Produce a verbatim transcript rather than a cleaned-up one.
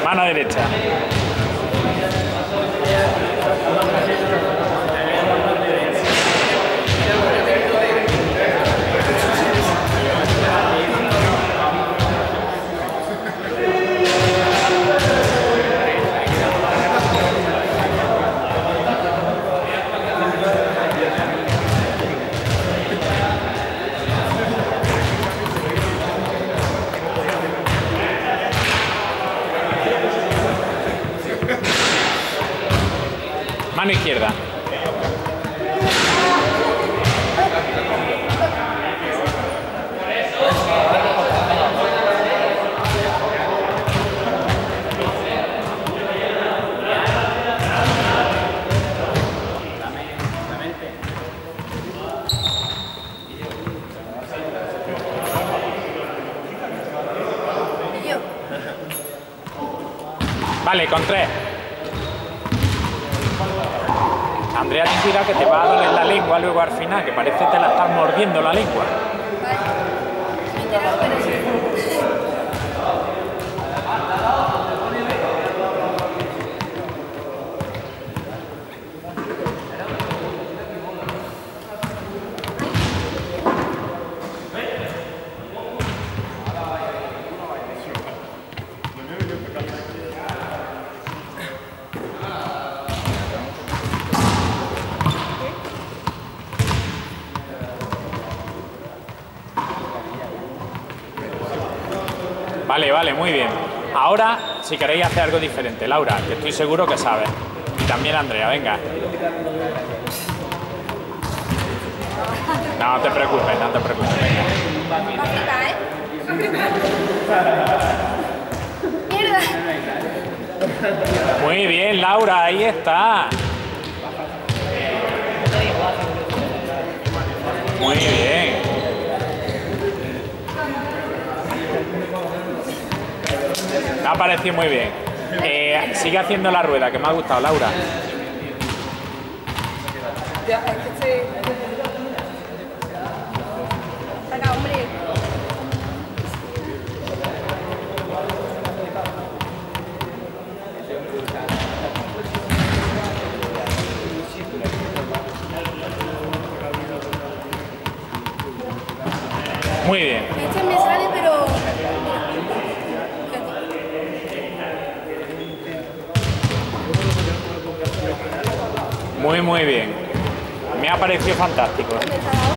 Mano derecha. Mano izquierda. Vale, con tres. Andrea, ten cuidado que te va a doler la lengua luego al final, que parece que te la estás mordiendo la lengua. Vale, vale, muy bien. Ahora, si queréis hacer algo diferente, Laura, que estoy seguro que sabes. Y también Andrea, venga. No, no te preocupes, no te preocupes. Mierda. Muy bien, Laura, ahí está. Muy bien. Me ha parecido muy bien. Eh, sigue haciendo la rueda, que me ha gustado, Laura. Ya, es que estoy... Venga, hombre. Muy bien. Este me sale, pero... Muy, muy bien. Me ha parecido fantástico.